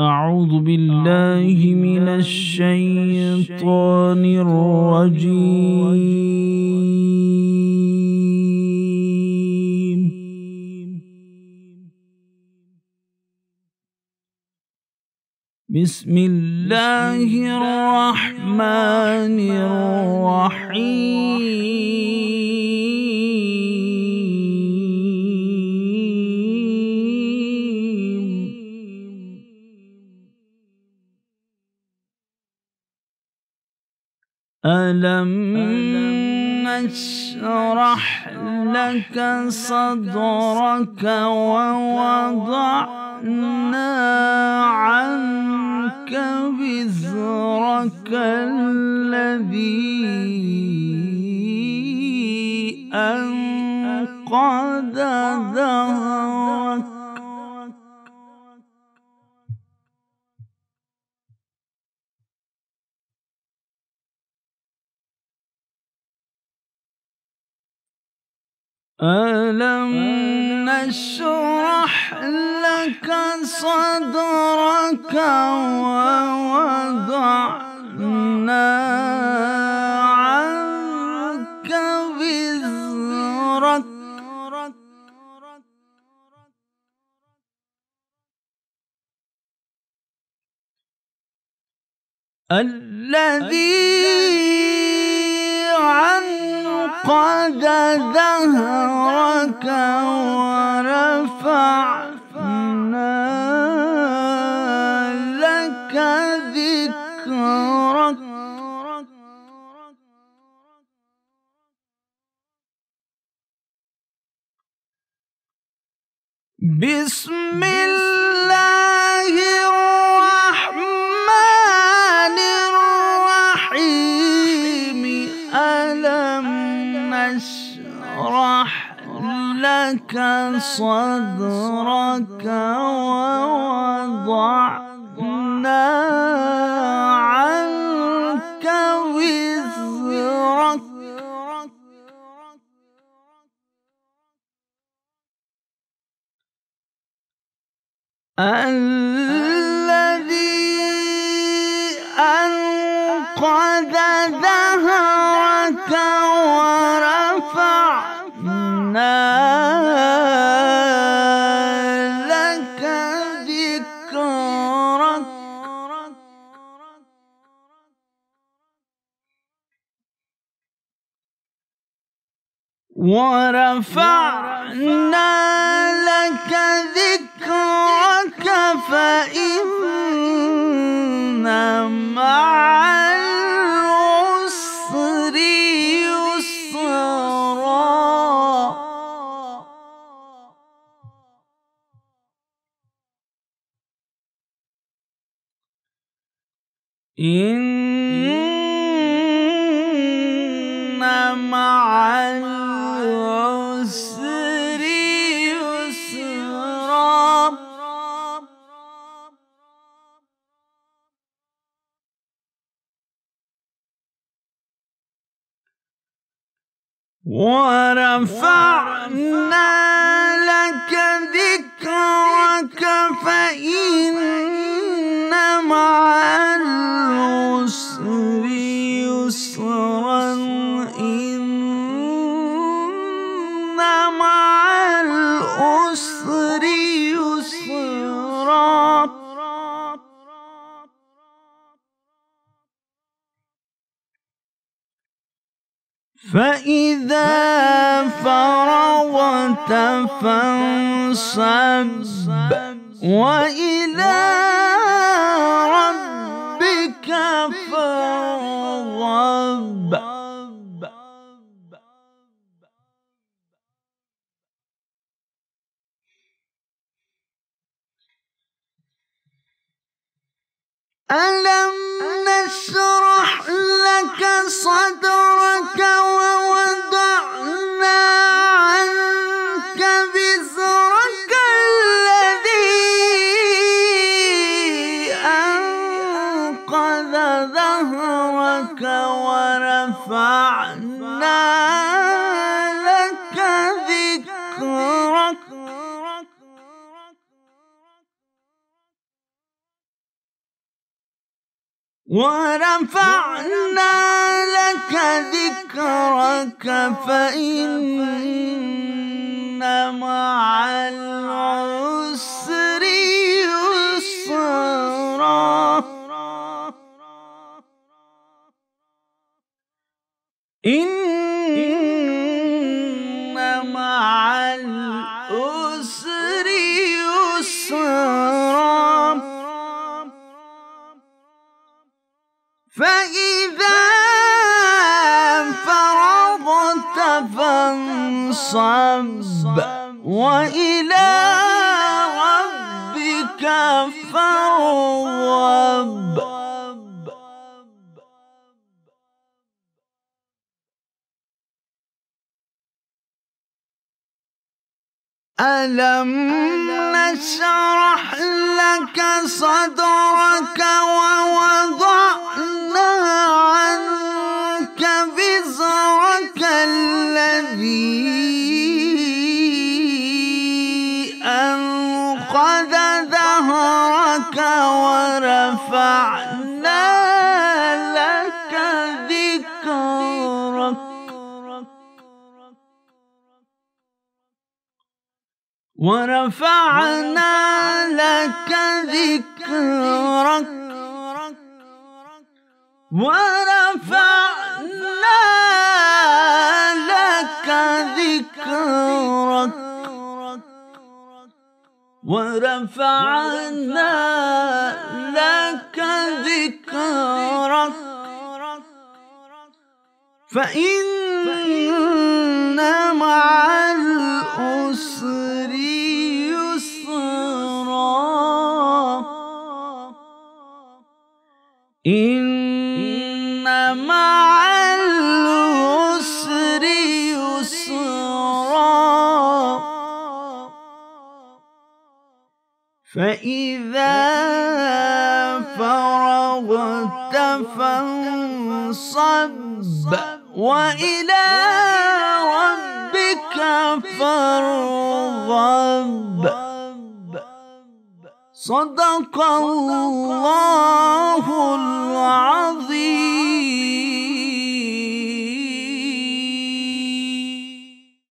أعوذ بالله من الشيطان الرجيم. بسم الله الرحمن الرحيم. ألم نشرح لك صدرك ووضعنا عنك وزرك الذي أنقض ظهرك. ألم نشرح لك صدرك ووضعنا عنك وزرك الذي أنقض ظهرك ورفعنا لك ذكرك. بسم الله الرحمن الرحيم. ألم نشرح لك صدرك ووضعنا عنك وزرك الذي أنقض ظهرك ورفعنا لك ذكرك. ورفعنا لك ذكرك فإن مع العسر يسرا. إن مع العسر يسرا. ورفعنا لك ذكرك فإن مع العسر يسرا. إن مع العسر يسرا. فإذا فرغت فانصب وإلى ربك فارغب. ألم نشرح لك صدرك ووضعنا عنك وزرك الذي أنقض ظهرك ورفعنا لك ذكرك. ورفعنا لك ذكرك فإن مع العسر يسرا إن مع العسر يسرا فإذا فرغت فانصب وإلى ربك فارغب ألم نشرح لك صدرك ووضعنا عنك وزرك الذي أنقض ظهرك ورفعنا لك ذكرك ورفعنا لك ذكرك ورفعنا لك ذكرك ورفعنا لك ذكرك فإن مع العسر يسرا إن مع العسر يسرا فإذا فرغت فانصب وإلى ربك فارغب صدق الله العظيم.